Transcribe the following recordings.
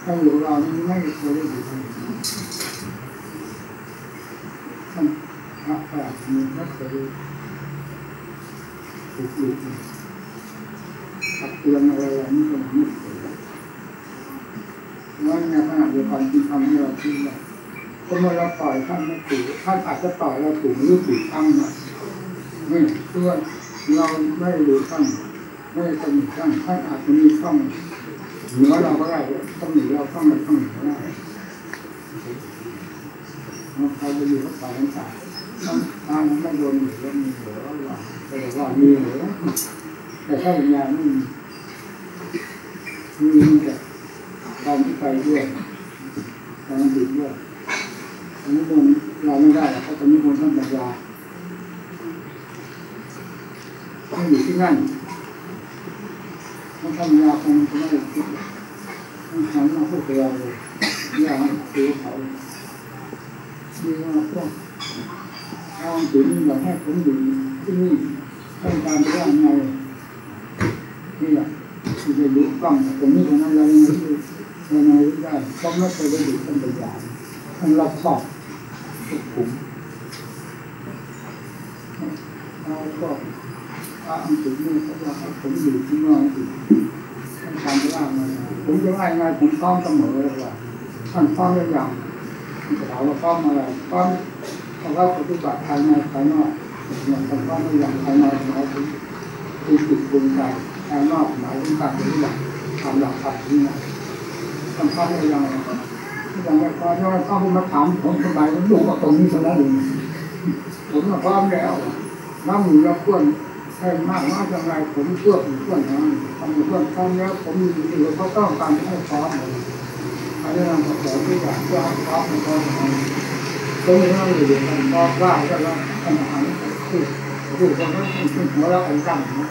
ถ้าอยู่เราไม่เคยได้อยู่ท่านพระปราชญ์ไม่เคยถูกอยู่ตักเตือนอะไรนี่ก็ไม่เคยนั่นในขณะเดียวกันที่ทำให้เราคิดว่าก็เมื่อเราต่อยท่านไม่ถูกท่านอาจจะต่อยเราถูกหรือถูกทั้งนะไม่เพื่อเราไม่รู้ท่านไม่สนิทท่านท่านอาจจะมีช่องเหนือเราก็ได้ต้องหนีเราต้องไปต้องหนีก็ได้ใครจะอยู่ก็ต่อยกันถ้าไม่โดนหนีก็มีเหลือว่าแต่ว่ามีเหลือแต่ถ้าวิญญาณไม่มีแต่ความที่ไปด้วยความดื่มด้วยอันนี้มันเราไม่ได้เพราะตอนนี้คนท่านปัญญาต้องอยู่ที่นั่นท่านปัญญาคงจะไม่ได้คิดต้องหันมาพูดกับเราเลยอย่างคือเขามีมาพวกทางถึงอยากให้ผมอยู่ที่นี่ต้องการจะว่าไงนี่แหละที่จะรู้กล้องตรงนี้ตรงนั้นเรายังไม่รู้ยังไงได้เพราะไม่เคยได้ดูท่านปัญญาท่านรับสอบทุกขุมเราก็อังกฤษนี่เขาว่าผมอยู่ที่นอกอีกท่านการจะว่าไงผมจะว่าไงผมพร้อมเสมอเลยว่าท่านพร้อมหรือยังจะถามว่าพร้อมอะไรพร้อมเอาว่าปฏิบัติภายในภายนอกอย่างท่านพร้อมหรือยังภายในหมายถึงคือจิตปรุงใจภายนอกหมายถึงการปฏิบัติทำหลักธรรมนี่นะท่านพร้อมหรือยังอย่างไรพอย้อนเข้ามาถามผมสบายผมดูว่าตรงนี้เท่านั้นเองผมพร้อมแล้วน้ำมือเราควรให้มากน้อยอย่างไรผมเพื่อผมควรทำเพื่อพร้อมแล้วผมมีอยู่เขาต้องการให้พร้อมอันนี้เราขอที่อยากจะพร้อมพร้อมตรงนี้เราอยู่กันพอว่าแล้วปัญหาคือดูตรงนั้นเป็นหัวเราเป็นกันนะ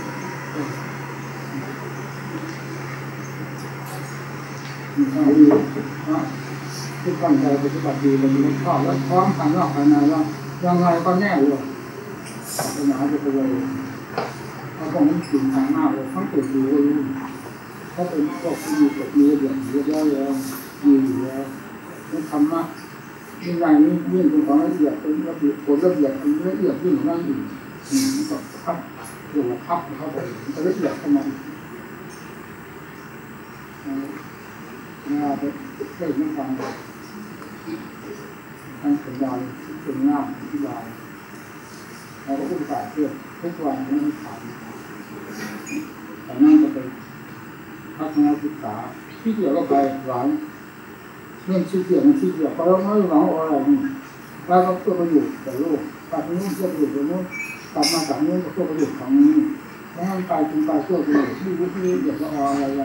ที่ตั้งใจปฏิบัติดีมันมีข้อแล้วพร้อมภายนอกภายในว่ายังไงก็แน่เลยปัญหาจะไปเลยเขาคงไม่ถึงทางหน้าเลยทั้งตัวดูก็รู้เขาเป็นพวกที่มีกับมีระเบียบเยอะแยะแล้วมีอยู่แล้วนี่ธรรมะยิ่งใหญ่ยิ่งเป็นของละเอียดเป็นระเบียบผลระเบียบเป็นละเอียดยิ่งนั่นอีกก็พับเรื่องพับเข้าไปจะละเอียดเข้ามาเราไปเล่นน้ำฟังทั้งสัญญาณเป็นงามที่วายเราก็ต้องการเพื่อทุกวันไม่ถามแต่นั่งจะไปพัฒนาศึกษาที่เกี่ยวกับไปหวังเรื่องชื่อเกี่ยวกับชื่อเกี่ยวเพราะเราไม่หวังอะไรนี่แล้วก็เพื่อประโยชน์แต่โลกกลับนู้นเพื่อประโยชน์ตรงนู้นกลับมาจากนู้นก็เพื่อประโยชน์ของนี้แล้วมันไปถึงไปเพื่อประโยชน์ที่รู้ที่เกี่ยวกับอะไร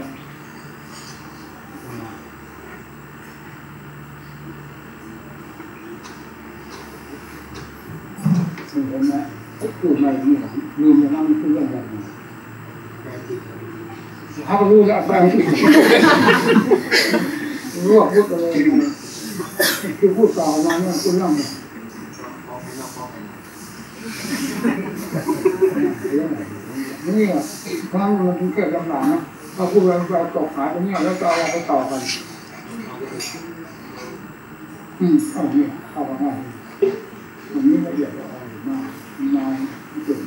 เห็นไหมพูดมาอย่างนี้ลืมอย่างนั้นมันคือเรื่องอะไรเขาก็รู้แล้วแปลงรู้ว่าพูดอะไรคือพูดต่อมาเนี่ยคุณนั่งนี่อ่ะครั้งมันถึงเกิดลำบากนะถ้าพูดเราตกหายตรงนี้แล้วจะเอาไปต่อกันเอาเนี่ยเข้ามาง่ายมันนี่ละเอียดมากนานเกิน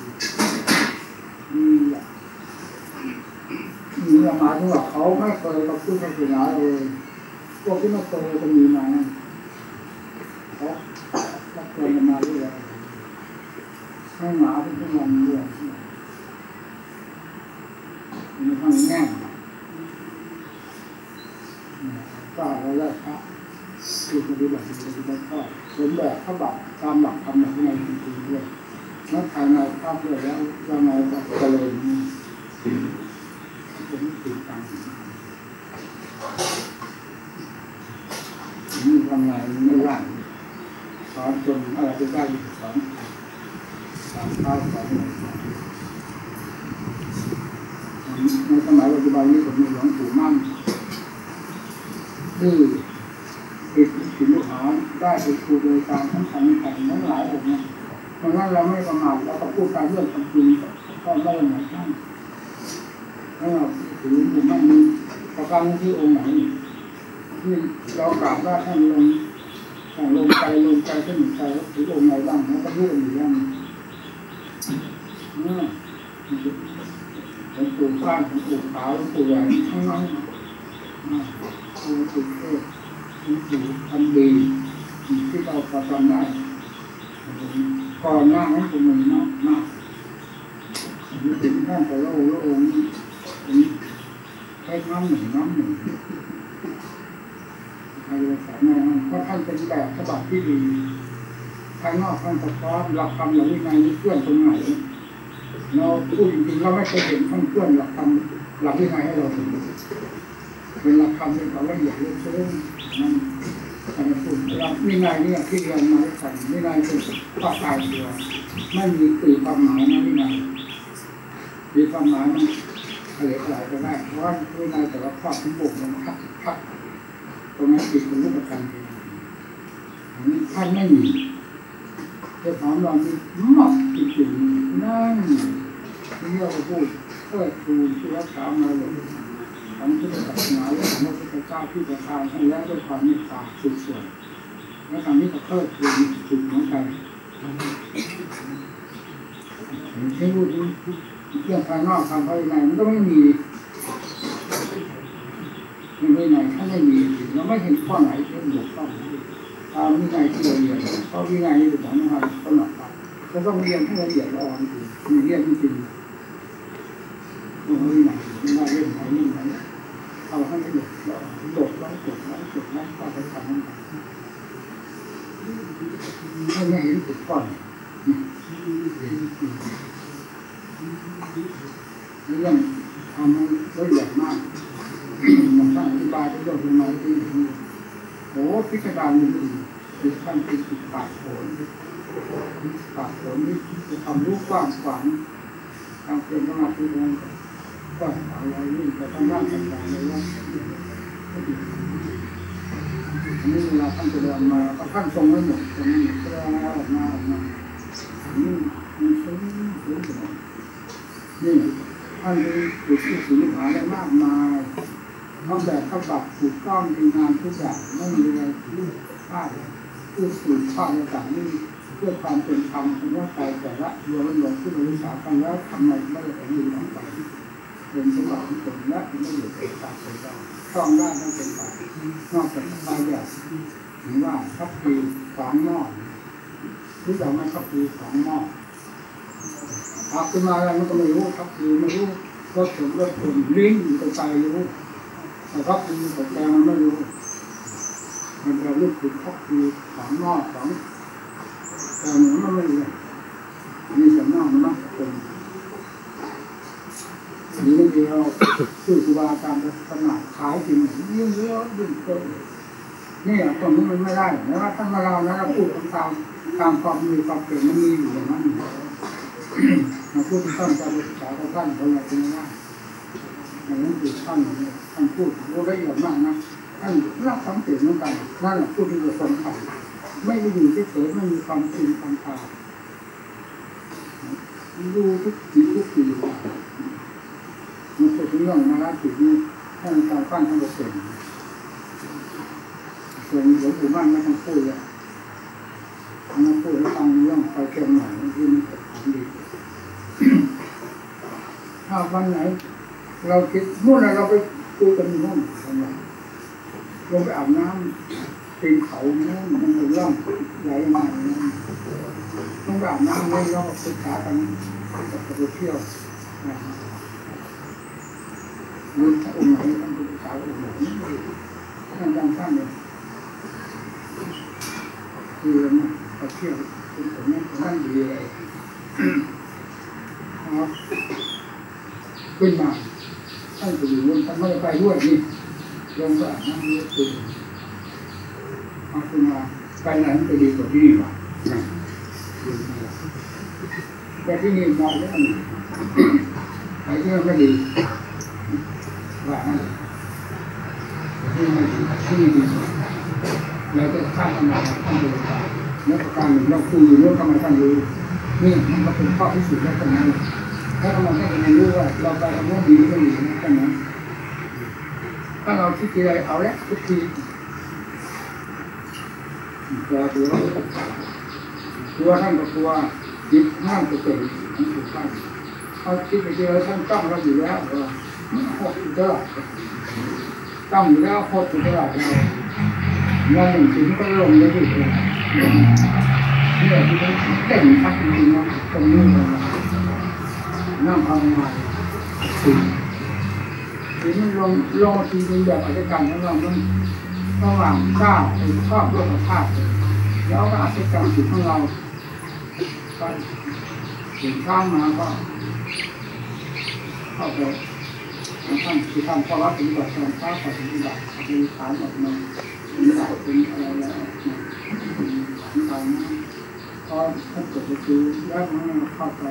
มีหมายถึงว่าเขาไม่เคยกับผู้ศาสนาเลยพวกที่ไม่เคยจะมีมาเขาเคยมาด้วยให้หมาที่ทุกวันด้วยมีทั้งแง่ก็เราได้พระที่ปฏิบัติก็เป็นแบบพระบัตรตามหลักธรรมในในจริงๆด้วยนั่นภายในภาพด้วยแล้วยังไงก็เจริญผมติดตามนี่ทำงานไม่ว่างสอนจนอะไรจะได้สอนข้าวสอนในสมัยปัจจุบันนี้ผมมีหลวงปู่มั่นที่ติดศิลปะได้ไปครูโดยการทั้งสังกัดทั้งหลายองค์เพราะงั้นเราไม่ประมาทเราก็พูดการเรื่องความจริงก็ไม่เหมือนกันถ้าเราถือหมู่มั่นมีประการที่องค์ไหนนี่เรากราบว่าท่านลงใจท่านใจถือองค์ไหนบ้างแล้วก็รู้อยู่แล้วหลวงปู่ฟ้านหลวงปู่ขาวหลวงปู่ใหญ่ทั้งนั้นหลวงปู่เทศหลวงปู่ทำดีที่เราพอทำได้ก่อนหน้านั้นผมมีมากถึงท่านแต่ละองค์ใช้น้ำหนึ่งใครจะสอนแม่เพราะท่านเป็นแบบฉบับที่ดีภายนอกท่านสะท้อนหลักธรรมหลักวินัยนี้เพื่อนตรงไหนเราพูดจริงๆเราไม่เคยเห็นท่านเพื่อนหลักธรรมหลักวินัยให้เราเห็นเป็นหลักธรรมที่เขาละเอียดลึกซึ้งนั่นท่านพูดหลักวินัยนี่ที่เรียนมาด้วยกันวินัยเป็นข้อตายตัวไม่มีตีความหมายนะวินัยมีความหมายมันอะไรก็ได้เพราะว่าวินัยแต่ละข้อทั้งบกมันพักตรงนั้นติดเป็นรูปประกันอันนี้ท่านไม่มีจะถามเรามีมากจริงๆนั่นที่เราพูดครูที่รักษามาเลยทำที่ศาสนาและพระพุทธเจ้าที่ประทานให้แล้วด้วยความเมตตาสุดส่วนและทำนี้ก็เพิ่มพูนสุดเหมือนกันที่พูดเรื่องภายนอกทำภายในมันก็ไม่มีในไหนถ้าไม่มีเราไม่เห็นข้อไหนที่บกพร่องตามวินัยที่เราเรียนเพราะวินัยนี่เป็นของเราตลอดไปเราต้องเรียนให้ละเอียดละออนมีเรียนจริงๆต้องวินัยไม่ได้เรื่องไหนเรื่องไหนเอาให้ละเอียดละออนจดไว้ก็ไปทำนั่นให้ไม่เห็นติดก่อนเรื่องทำให้ละเอียดมากมันท่านอธิบายที่เรื่องมาที่โอ้พิจารณาคือท่านติดปากโผล่นี่จะทำรูปกว้างขวางทางเป็นสมาธินั้นก็อะไรนี่แต่ต้องร่างต่างๆเลยว่าอันนี้เวลาท่านจะเดินมาก็ท่านทรงไว้หมดตรงนี้ก็ได้ออกมานี่มันสูงนี่ท่านมีจุดที่สูงหาได้มากมายทำแบบเขาแบบถูกต้องดีงามทุกอย่างไม่มีอะไรพลาดผู้สืบทอดต่างๆนี่เพื่อความเป็นธรรมเป็นว่าใจแต่ละรวมลงที่เราศึกษากันแล้วทำไมไม่ได้เป็นอยู่ต่อไปเป็นสมบัติที่เป็นและไม่อยู่ในตาเป็นเราต้องได้ต้องเป็นไปนอกจากตายอย่างถึงว่าทับปีสองนอกหรือเราไม่ทับปีสองนอกทับขึ้นมาอะไรมันก็ไม่รู้ทับปีไม่รู้รถผมลิ้นอยู่กับใจรู้แต่ทับปีกับใจมันไม่รู้มันจะรู้ถึงทับปีสองนอกสองแต่หนูมันไม่รู้มีแต่นอกมันมากเป็นนี่บางทีเราคือครูบาอาจารย์ขนาดขายจริงยิ่งเยอะยิ่งเกินนี่ตรงนี้มันไม่ได้นะว่าท่านมาเรานะเราพูดตามความมีความเก่งมันมีอยู่อย่างนั้นเราพูดท่านจะศึกษาท่านเขาอย่างนี้ว่าอย่างนั้นคือท่านพูดรู้ละเอียดมากนะท่านรับความเก่งเหมือนกันนั่นแหละพูดที่จะสมขันไม่ได้อยู่เฉยๆไม่มีความจริงความตาดูทุกทีมันเป็นเรื่องมาล้างจิตนี่ท่านการฟังท่านก็เก่งส่วนหลวงปู่มั่นไม่ต้องพูดเลยท่านพูดให้ฟังเรื่องไปเชียงใหม่ที่มันเป็นของดีถ้าวันไหนเราคิดนู่นเราไปคุยกันนู่นลงไปอาบน้ำปีนเขานู่นมันเป็นเรื่องใหญ่มากต้องไปอาบน้ำนี่เราศึกษากันไปเที่ยวรุ่นองค์ไหนท่านศึกษาองค์ไหนท่านยังท่านเลยคือนะไปเที่ยวเป็นผมนั่นดีเลยครับขึ้นมาท่านจะอยู่ท่านไม่ได้ไปด้วยนี่ลงไปอาบน้ำนี่คือมาขึ้นมาไปไหนมันจะดีกว่าที่นี่หรอแต่ที่นี่มองแล้วไอ้ที่มันไม่ดีว่าที่นี่ดีแล้วก็ท่านทำไมท่านดูแล้วประการหนึ่งเราคุยอยู่เรื่องทำไมท่านรู้นี่มันเป็นข้อพิสูจน์แล้วตรงนั้นถ้าเราไม่ได้รู้ว่าเราไปทำว่าดีก็ดีนะตรงนั้นถ้าเราคิดอะไรเอาแล้วทุกทีตัวตัวท่านก็ตัวจิตนั่นก็เกิดทั้งถูกท่านเขาคิดไปเจอท่านต้องเราอยู่แล้วว่าโคตรเจ้าต้องอยู่แล้วโคตรเจ้าเราเงินหนึ่งถึงก็ลงได้ดีเลยเนี่ยที่เก่งมากจริงๆนะตรงนี้เลยนั่งทำงานถึงมันลงทีเป็นแบบอะไรกันแล้วเราต้องระหว่างก้าวไปครอบโลกธาตุแล้วก็อาศัยการจิตของเราก็ถึงข้างมาก็เข้าไปท่านคือทำภาวะปฏิบัติการข้าวปฏิบัติเป็นฐานออกมาเป็นหลักเป็นอะไรแล้วเป็นฐานพอท่านเกิดก็คือแล้วมันเข้าไป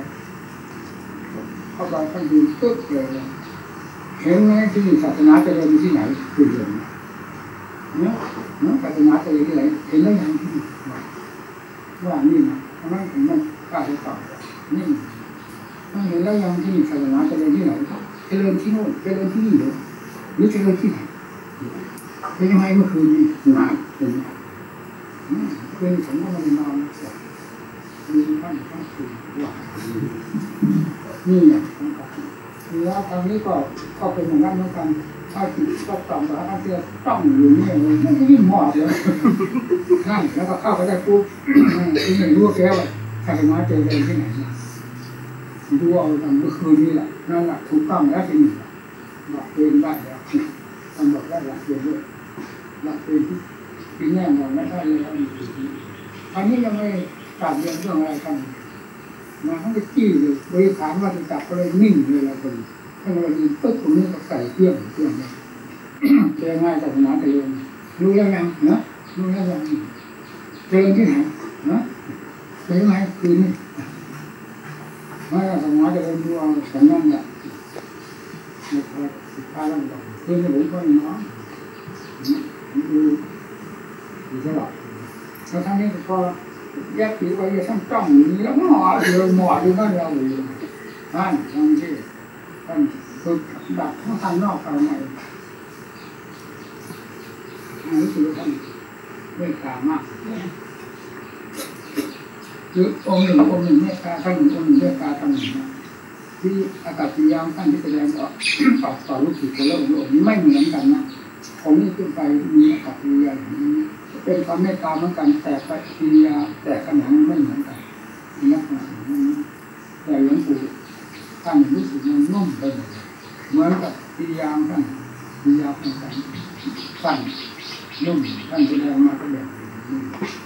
ท่านดูตึ๊บเลยเห็นไหมที่ศาสนาจะเดินที่ไหนคือเดินเนี่ยศาสนาจะเดินที่ไหนเห็นแล้วยังที่ว่านี่นะทำไมถึงมันกล้าจะตอบนี่มันเห็นแล้วยังที่ศาสนาจะเดินที่ไหนจะเดินที่โน่นจะเดินที่นี่หรือจะเดินที่ไหนเป็นยังไงเมื่อคืนนี้หนาวเป็นคืนผมก็ไม่ได้นอนมีท่านคืนว่านี่เนี่ยแล้วทางนี้ก็เป็นอย่างนั้นเหมือนกันถ้าจิตก็ต่ำกว่าท่านเชื่อต้องอยู่นี่เลยไม่ยิ่งหมดเลยนั่นแล้วก็เข้าไปได้ปุ๊บที่หนึ่งรู้แก้วศาสนาเจอเลยที่ไหนดูเอาทำเมื่อคืนนี้แหละนั่นแหละถูกต้องแล้วที่นี่บอกเป็นได้แล้วทำบอกได้หลักเดียวด้วยหลักเป็นที่แน่นอนไม่ได้เลยอันนี้ยังไม่ตัดเรื่องอะไรกันมาทั้งไปจี้เลยบริขารว่าจะจับก็เลยนิ่งเลยเราคนถ้าเรายิงปุ๊บตรงนี้ก็ใส่เครื่องเลยเจอง่ายศาสนาเจริญรู้แล้วยังเนาะรู้แล้วยังเจริญที่ไหนเนาะเจริญไหมคืนนี้ไม่ศาสนาเจริญดูเอาสัญญาณเนี่ยสุดท้ายแล้วก็คืนนี้หลวงพ่อน้องดูตลอดแล้วทั้งนี้ก็แยกผิวไปช่างจ้องอย่างนี้แล้วหมอเลยหมอดูนั่นเราอยู่นั่นบางทีท่านคือดับทั้งทางนอกทางในนี่คือท่านเมตตามากคือองค์หนึ่งเมตตาท่านองค์หนึ่งเมตตาท่านหนึ่งที่อากาศยามท่านที่แสดงออกต่อลูกศิษย์กับโลกนี้ไม่เหมือนกันนะผมนี่ขึ้นไปมีอากาศยามเป็นความเมตตาเหมือนกันแต่ปฏิกิริยาแต่ขนาดไม่เหมือนกันนักหนาแต่หลวงปู่ท่านรู้สึกมันนุ่มไปเหมือนกับกิริยาท่านกิริยาของท่านสั้นนุ่มท่านแสดงมาก็แบบนี้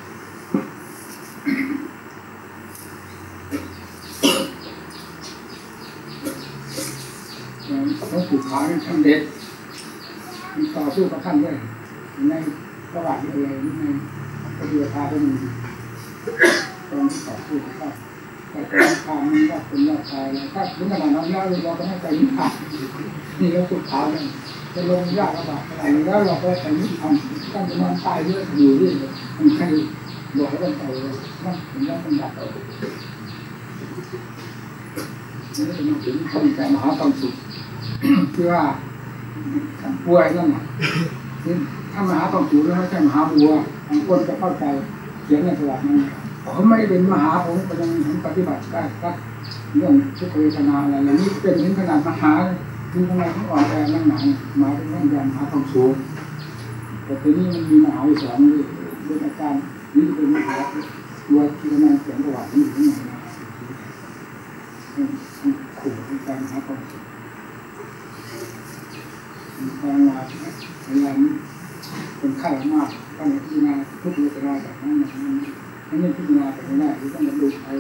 หลวงปู่ขาวท่านเด็ดต่อสู้กับท่านด้วยในประวัติอะไรในปฏิบัติธรรมตอนต่อสู้กับท่านแต่การทางนี้ว่าเป็นยอดชายแล้วถ้าถึงขนาดนั้นแล้วเราก็ให้ใจนิพพานนี่แล้วสุดท้ายเนี่ยจะลงยากลำบากอะไรแล้วเราก็ใจนิพพานต้องนอนตายด้วยอยู่ด้วยมันใครบอกให้เราไปเลยนั่นเป็นยอดเป็นดับเรานี่เป็นถึงขั้นแต่มหาความสุขที่ว่าป่วยนั่นน่ะถ้ามหาความสุขแล้วไม่ใช่มหาบัวบางคนจะเข้าใจเขียนในสลับนั้นผมไม่ได้เป็นมหาผมก็ยังปฏิบัติได้ครับเรื่องทุกเวทนาอะไรอย่างนี้เป็นถึงขนาดมหาถึงขนาดที่อ่อนแอนั่งหนังมาเป็นนั่งยันมหาความสูงแต่ทีนี้มันมีมหาวิสองนี่เป็นอาจารย์นี่เป็นมหาตัวที่กำลังเขียนประวัตินี่อยู่ที่ไหนนะขู่เป็นการมหาความสุขพลังงานเป็นข้าวมากต้องพิจารณาทุกเวทนาแบบนั้นไม่ใช่พิจารณาแต่ไม่ได้หรือต้องมาดูเอา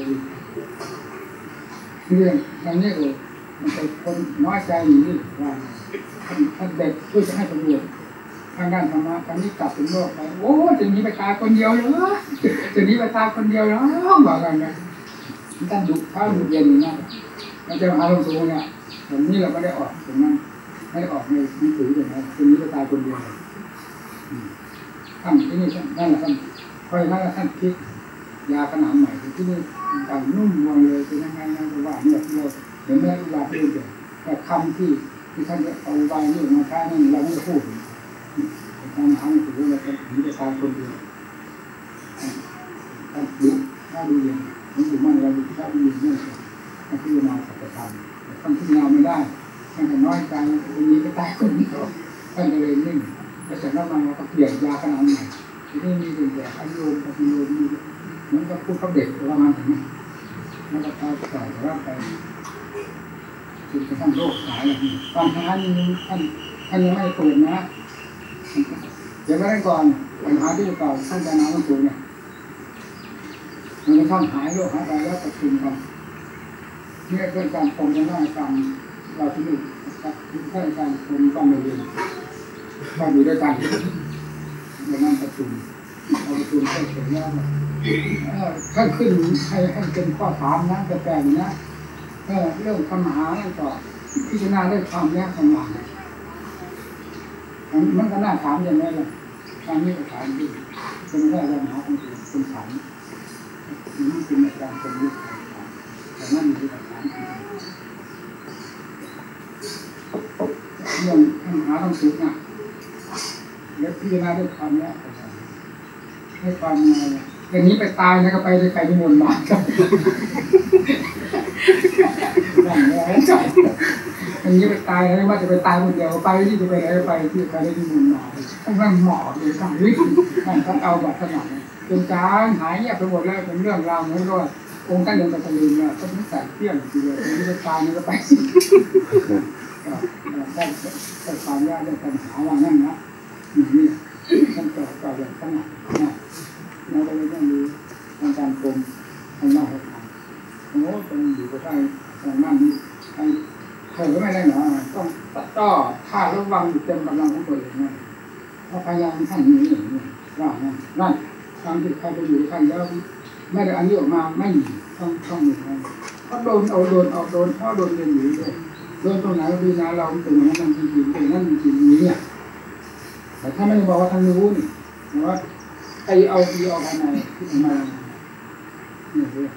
เรื่องทางนี้เลยมันเป็นคนน้อยใจอยู่นี่ว่าท่านเด็กช่วยจะให้ประโยชน์ทางด้านธรรมะทางนี้กลับเป็นโลกไปโอ้จะหนีไปตายคนเดียวเหรอจะหนีไปตายคนเดียวเหรอบอกกันนะท่านดุข้าวดุเย็นอย่างนี้มันจะมาลงสูงเนี่ยแบบนี้เราไม่ได้ออกตรงนั้นไม่ได้ออกในหนังสือเลยนะจะหนีไปตายคนเดียวท่านที่นี่นั่นแหละท่านเพราะฉะนั้นท่านคิดยาขนาดใหม่ที่นี่ต่างนุ่มนวลเลยเป็นยังไงนะว่าเนี่ยเราเห็นไหมว่าเรื่องแต่คำที่ท่านจะเอาใบนี้มาใช้นั่นเราไม่ได้พูดการหาหนังสือเราจะหนีไปตายคนเดียวาดูอย่างมันอยู่มั่นเราดูข้าดูอย่างนี้มันพิจารณาสัจธรรมท่านพิจารณาไม่ได้ท่านจะน้อยใจคนนี้ก็ตายคนนี้ก็ท่านก็เลยนิ่งแล้วจากนั้นมาเราก็เปลี่ยนยาขนาดใหม่ที่นี่มีเป็นแต่อายุกับอายุมีเหมือนกับพูดเขาเด็กประมาณอย่างนี้แล้วก็เอาต่อร่างกายจนกระทั่งโรคหายอะไรปัญหานี้ท่านยังไม่เปิดนะเดี๋ยวไม่ได้ก่อนปัญหาที่ก่อนท่านจะน้ำมันสูงเนี่ยมันจะต้องหายโรคหายไปแล้วประชุมกันนี่เป็นการปมกันหน้ากันเราที่นี่แค่การปมต้องเรียนต้องอยู่ด้วยกันในนั่งประชุมเอาประชุมให้เสร็จแล้วถ้าขึ้นให้เป็นข้อถามนะจะแปลงนะเรื่องปัญหาแล้วก็พิจารณาได้ความแยกความหลังมันก็น่าถามอย่างนี้เลยทางนี้ก็ถามดีเป็นแค่ปัญหาของเป็นถามนี่เป็นอาจารย์เป็นยุคแต่นั่นมีปัญหาเรื่องปัญหาต้องสุดนะแล้วพิจารณาได้ความแยกให้ความอะไรอย่างนี้ไปตายนะก็ไปด้วยใครที่มนต์มาครับนั่นแหละใช่อย่างนี้ไปตายแล้วว่าจะไปตายคนเดียวไปที่จะไปไหนไปที่ใครได้ที่มนต์มาต้องนั่งหมอบเลยต้องวิ่งนั่งท่านเอาแบบขนาดนี้จนจางหายเงียบไปหมดแล้วเป็นเรื่องราวเหมือนกับองค์ท่านยังกระตือรือร้นก็ต้องใส่เปี้ยนทีเดียวที่ไปตายนี่ก็ไปได้ความยากได้ปัญหาว่านั่นนะนี่ท่านตอบกับแบบขนาดนะเราก็เลยต้องดูการกรมทางหน้าทางโอ้ต้องอยู่กับใครทางนั่นนี่ใครเธอก็ไม่ได้หรอต้องตัดต่อท่าระวังอยู่เต็มกำลังของตัวเองนะเพราะพยายามท่านนี้อย่างนี้ว่านั่นทางที่ใครไปอยู่ใครแล้วไม่ได้อันนี้ออกมาไม่ต้องมีใครเพราะโดนเอาเพราะโดนเรียนอยู่เลยโดนตรงไหนดีนะเราเป็นอย่างนั้นจริงๆเป็นนั่นจริงๆนี้เนี่ยแต่ถ้าไม่บอกว่าท่านรู้นี่ว่าไอเอาดีออกภายในที่ทำไมเนี่ยเลย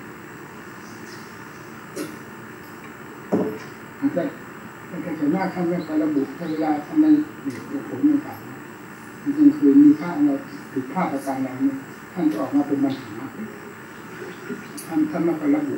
อาจจะเป็นการเขียนหน้าท่านไม่เคยระบุเวลาท่านในเด็กผมต่างๆจริงๆคือมีค่าเราผิดพลาดประการใดเนี่ยท่านจะออกมาเป็นปัญหาท่านไม่เคยระบุ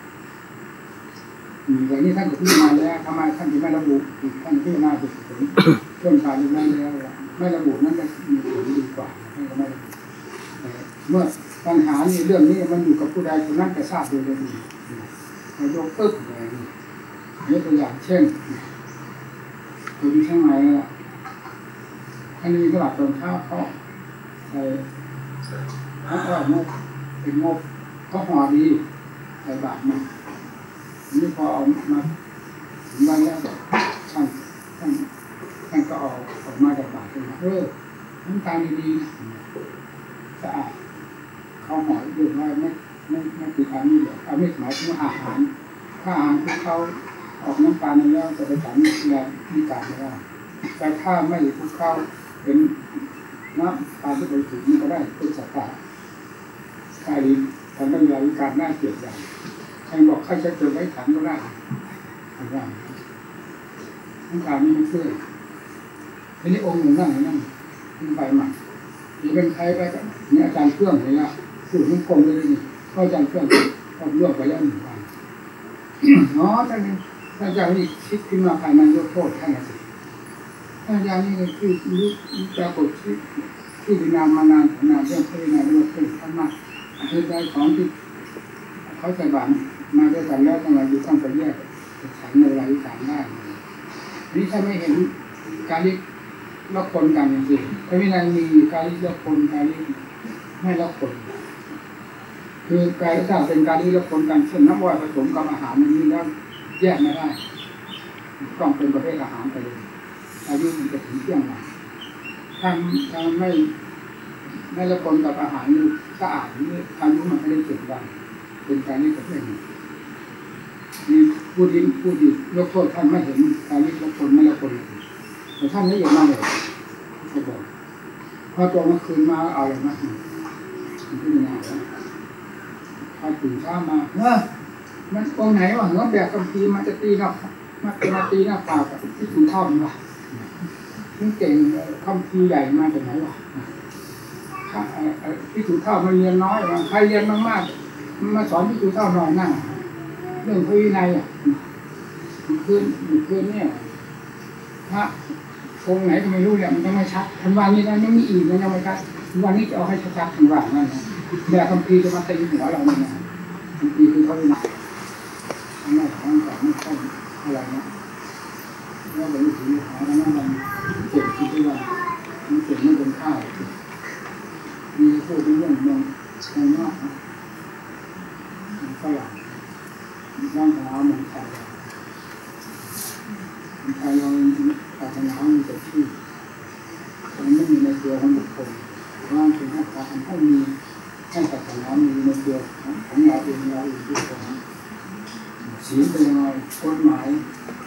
แต่นี่ท่านก็พิจารณาแล้วทำไมท่านถึงไม่ระบุท่านพิจารณาเหตุผลเรื่องการดูแลแล้วไม่ระบุนั่นจะมีผลดีกว่าท่านก็ไม่ระบุเมื่อปัญหานี่เรื่องนี้มันอยู่กับผู้ใดคนนั้นจะทราบโดยดีเรายกปึ๊บอะไรนี่ตัวอย่างเช่นตัวที่ช่างไหนอันนี้ตลาดตอนเช้าเขาใส่เขางบเป็นงบเขาห่อดีใส่บาทมานี่พอเอามาถึงวันแล้วท่านก็เอาออกมาจากบาทขึ้นมาน้ำตาลดีๆนะสะอาดเขาหมอดูว่าไม่ติดอันนี้เลยเอาไม่หมายถึงอาหารถ้าอาหารที่เขาออกน้ำตาลในแล้วจะไปสารแรงที่การไม่ได้แต่ถ้าไม่ทุกเข้าเป็นน้ำตาลที่บริสุทธิ์นี่ก็ได้เป็นสัตว์ป่าใครดีทำได้ยาวิการน่าเกลียดอย่างใครบอกใครจะเก็บไว้ขังก็ได้ทำได้น้ำตาลนี่มันเชื่อทีนี้องค์หนึ่งนั่งขึ้นไปใหม่ที่เป็นใครไปกันนี่อาจารย์เครื่องเลยนะสูตรมันคงเลยนี่ก็อาจารย์เครื่องก็เลือกไปแล้ว1 วันอ๋อท่านอาจารย์นี่คิดขึ้นมาภายในยกโทษท่านสิอาจารย์นี่คือปรากฏที่ดินามานานเรื่องพิจารณาเรื่องท่านมากคือใจของที่เขาใส่บาตรมาด้วยกันแล้วทำไมอยู่ต้องไปแยกฉันในเวลาที่ฉันได้นี่ถ้าไม่เห็นการที่ละคนกันจริงๆพระวินัยมีการที่ละคนการที่ไม่ละคนคือการที่เป็นการที่ละคนกันเช่นน้ำว่าผสมกับอาหารนี้แล้วแยกไม่ได้ต้องเป็นประเภทอาหารไปเลยอายุมันจะถึงเที่ยงวันถ้าไม่ละคนกับอาหารนี่สะอาดนี่อายุมันไม่ได้7 วันเป็นการที่ประเภทนี้มีผู้ที่ยกโทษท่านไม่เห็นการที่ละคนไม่ละคนแต่ท่านไม่เห็นมาเลยเขาบอกพอตัวเมื่อคืนมาเอาอะไรมามันเป็นยังไงวะพอตื่นเช้ามามันองค์ไหนวะหัวแบกกำพีมันจะตีหน้ามาตีหน้าปากที่ถุงท่อมวะมันเก่งคำพีใหญ่มาจากไหนวะที่ถุงท่อมมันเรียนน้อยวะใครเรียนมากๆมาสอนที่ดูเท่านอนนั่งเรื่องพระวินัยคืนเนี่ยพระองค์ไหนก็ไม่รู้เนี่ยมันยังไม่ชัดทันวันนี้นะยังมีอีกมันยังไม่ชัดวันนี้จะเอาให้ชัดทันวันนั่นนะแต่คำพีจะมาตีหัวเราเนี่ยคำพีคือพระวินัยไม่ของสอนไม่ต้องอะไรนะแล้วไปถึงหาแล้วมันเจ็บที่ว่ามันเจ็บไม่เป็นข้าวมีพูดเรื่องเมืองนอกฝรั่งร่างกายเหมือนไทยเราศาสนามีแต่ชื่อมันไม่มีในตัวของบุคคลว่าถึงให้การให้มีให้ศาสนามีในตัวของเราเองทุกคนศีลเป็นยังไงกฎหมาย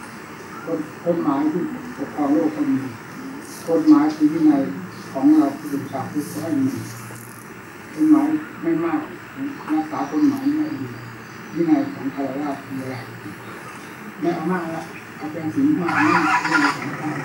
ที่ปกครองโลกก็มีกฎหมายที่วินัยของเราที่เป็นชาวพุทธก็มีกฎหมายไม่มากรักษากฎหมายไม่ดีวินัยของคารวะมีอะไรไม่เอามากแล้วเอาเป็นศีลมากนี่ของข้า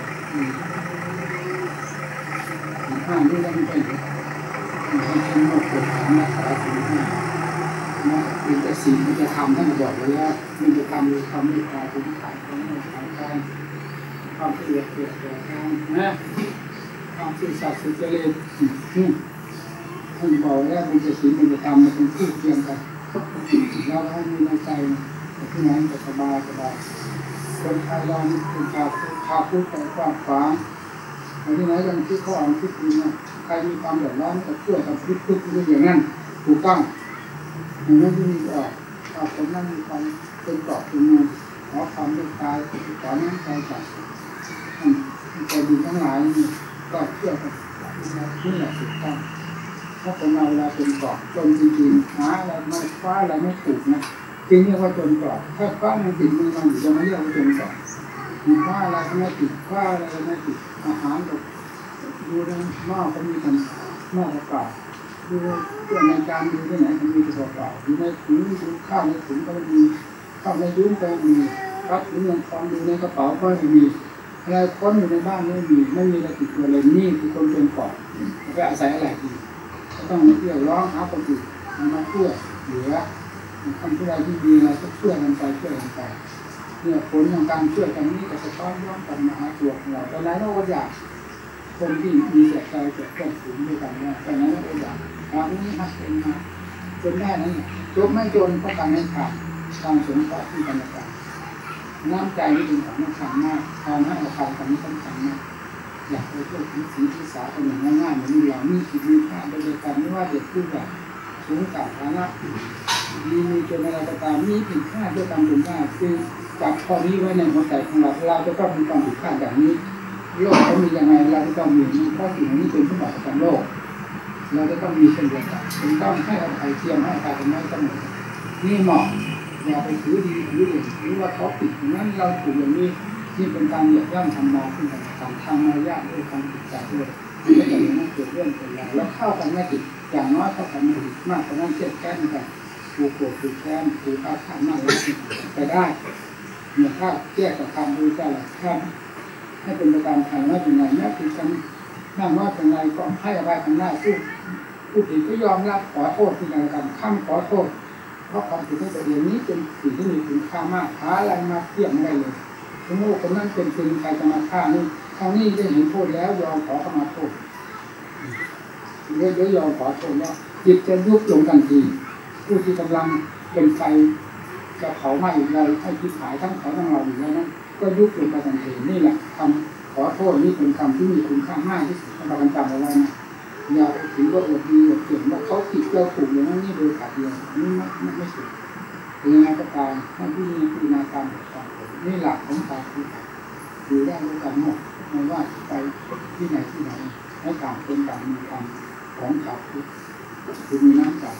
ข้านี่ต้องเป็นทั้งหมดกฎหมายรักษาศีลห้ามันจะศีลมันจะทำท่านบอกไว้แล้วมันจะทำไม่ตายถึงขายของไม่ขายการความเสียเกิดการนะความซื่อสัตย์สุจริตท่านบอกแล้วมันจะศีลมันจะทำมันเป็นคู่เคียงกันเราให้มีในใจที่ไหนจะสบายคนไทยเราเป็นชาวพุทธแต่ความฝังที่ไหนกันที่เขาอ่านคิดดีนะใครมีความเดือดร้อนก็ช่วยกันคิดอย่างนั้นถูกต้องอย่างนั้นที่มีออกคนนั้นมีความเป็นกรอบเป็นเงินขอความเมตตาขอน้ำใจจากใจดีทั้งหลายนี่ก็เชื่อกันนี่แหละถูกต้องถ้าคนเราเวลาเป็นกรอบจนจริงๆหาอะไรไม่คว้าอะไรไม่ถูกนะจริงเรียกว่าจนกรอบถ้าคว้ามันติดมือมันอยู่จะไม่เรียกว่าจนกรอบมีคว้าอะไรก็ไม่ติดคว้าอะไรก็ไม่ติดอาหารแบบดูนะหม้อก็มีแต่หม้อเปล่าดูเพื่อนในจานดูที่ไหนก็มีแต่เปล่าดูในถุงดูข้าวในถุงก็มีข้าวในยุ้งก็มีครับดูเงินทองดูในกระเป๋าก็มีอะไรค้นอยู่ในบ้านไม่มีอะไรติดตัวเลยนี่คือคนจนกรอบไปอาศัยอะไรอีกก็ต้องเที่ยวร้องหาคนอื่นมาช่วยเหลือทำอะไรที่ดีอะไรก็ช่วยกันไปเนี่ยผลของการช่วยกันนี้ก็จะต้องย้อนกลับมาหาตัวของเราแต่แล้วเราก็อยากคนที่มีเสียใจเกิดขึ้นสูงด้วยกันว่าแต่นั้นเราก็อยากทำนี้ฮักเป็นมาจนได้นั่นจบไม่จนเพราะการให้ขาดการสงเคราะห์ที่กันและกันน้ำใจนี่เป็นของสำคัญมากการให้อภัยกันนี้สำคัญมากอยากไปช่วยที่สาเป็นอย่างง่ายๆเหมือนเรามีกิจมีค่าโดยการไม่ว่าเด็กผู้ใหญ่สูงต่ำฐานะมีจนอะไรก็ตามมีผิดพลาดด้วยการเป็นได้คือจับข้อนี้ไว้ในหัวใจของเราจะต้องมีความผิดพลาดอย่างนี้โลกเขามียังไงเราจะต้องมีเพราะสิ่งนี้เป็นสมบัติของโลกเราจะต้องมีเช่นเดียวกันต้องให้อภัยเทียมให้อภัยกันไม่เสมอนี่เหมาะอย่าไปถือดีถือเด่นหรือว่าเขาผิดนั้นเราถูกอย่างนี้นี่เป็นการเหยียบย่ำทำมาขึ้นกันทางมารยาทด้วยความผิดใจด้วยไม่อย่างนั้นเกิดเรื่องเป็นราวแล้วเข้ากันไม่ติดอย่างน้อยเข้ากันไม่ติดมากกว่านั้นเทียบแค่กันผูกโกรธผูกแค้นผูกอาฆาตมากไปได้เนี่ยถ้าแยกกับคำดูเจ้าหลักท่านให้เป็นประการทางว่าเป็นไงแม้คือกันนั่งว่าเป็นไรก็ให้อภัยกันได้ผู้ผิดก็ยอมรับขอโทษที่กันข้ามขอโทษเพราะความผิดของตัวเองนี้เป็นสิ่งที่มีคุณค่ามากหาอะไรมาเทียบไม่ได้เลยสมมติคนนั้นเป็นคนใครจะมาฆ่านี่คราวนี้ได้เห็นโทษแล้วยอมขอเข้ามาโทษเรื่อยๆยอมขอโทษว่าจิตจะยุบลงทันทีผู้ที่กำลังเป็นไฟจะเผาไหม้เราให้คิดหายทั้งเขาทั้งเราอยู่แล้วนั้นก็ยุบลงไปทันทีนี่แหละคำขอโทษนี่เป็นคำที่มีคุณค่ามากที่สุดเราจำเอาไว้นะอย่าไปถือว่าอดดีอดเก่งว่าเขาผิดเราถูกอย่างนั้นนี่โดยขาดเดียวนี่ไม่สุดยังไงก็ตามท่านที่มีพิจารณาการแบบนี่หลักของการคือได้ด้วยกันหมดไม่ว่าไปที่ไหนให้ต่างเป็นต่างมีความของเขาคือมีน้ำใจ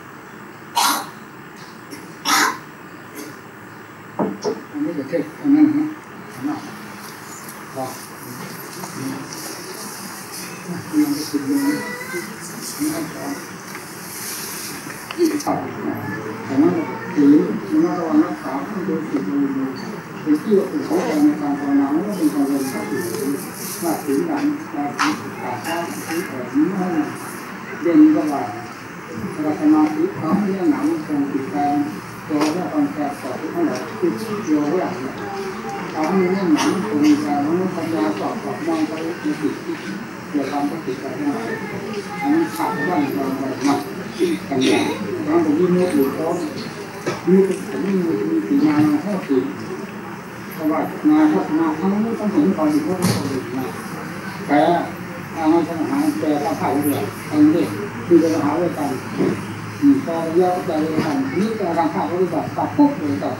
อันนี้จะเทศอันนั้นนะพอยังไม่ถึงเลยนี่ขั้นตอนแต่นั้นถือมาตะวันรักษาต้องโดยจิตโดยเป็นที่ว่าเป็นของในการภาวนาไม่ว่าเป็นการเรียนเข้าถึงว่าถึงการศึกษาข้ามที่แต่นี้ให้เด่นก็ว่าเราสมาธิเขาเรื่องหนังตรงติดใจตัวเรื่องความแสบต่อที่เขาหลอกที่ตัวเรื่องเขาให้เรื่องหนังตรงใจเขาปัญญาสอบมองไปในจิตเกี่ยวกับความติดใจทั้งหลายอันนี้ขาดบ้างเราหนักปัญญาเราผมยิ่งนึกอยู่เพราะมีผมมีสีงานมาเท่าสีเพราะว่างานพัฒนาทั้งนี้ต้องถึงก่อนอยู่เพราะต้องถึงนะแต่ทางปัญหาแต่ต้องผ่านเรื่องอันนี้คือปัญหาด้วยกันพอเยอะใจด้วยกันนี่แต่ทางผ่านก็ได้แบบตัดปุ๊บเลยตัด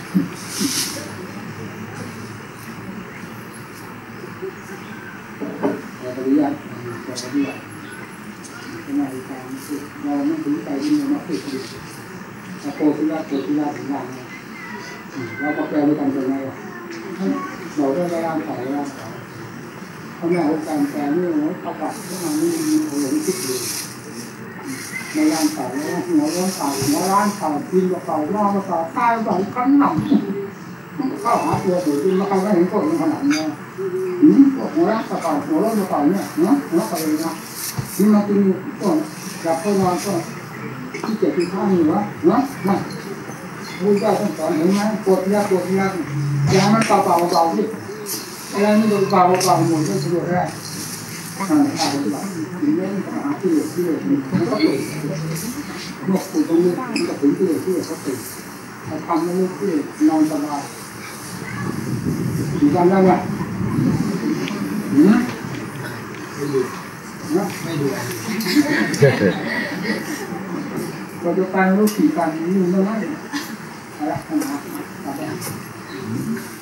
แต่ปริยัติแต่ปริยัติทำไมการเราไม่ถึงใจที่เราไม่ถึงโพธิญาณโพธิญาณถึงอย่างนี้เราก็แปลด้วยกันเป็นไงวะเราได้เวลาถ่ายเวลาถ่ายทำงานการแปลนี่เราประกาศที่มันนี่หลงคิดอยู่ในยามถ่ายแล้วหัวร้อนถ่ายหัวร้านถ่ายกินกระเป๋าล่อกระเป๋าใต้กระเป๋าขั้นหนักเข้าหาตัวตัวจริงแล้วใครก็เห็นคนขนาดนี้หัวร้านกระเป๋าหัวร้อนกระเป๋าเนี่ยเนาะหัวไปเลยนะนี่มากินก่อนกับคนนอนก็ที่เจ็บที่ข้างอยู่วะเนาะมาพูดได้ต้องสอนเห็นไหมปวดยากอย่างมันเบาที่อะไรนี่โดนเบาหมดก็สะดวกได้ถ้าปฏิบัติถึงเรื่องปัญหาที่มันก็ติดนกปูตรงนี้มันก็ถึงที่เขาติดถ้าทำแล้วที่นอนสบายอยู่กันได้ไหมไม่ดูเราจะไปรู้ขี่กันนี่มันไม่ได้อะไรปัญหา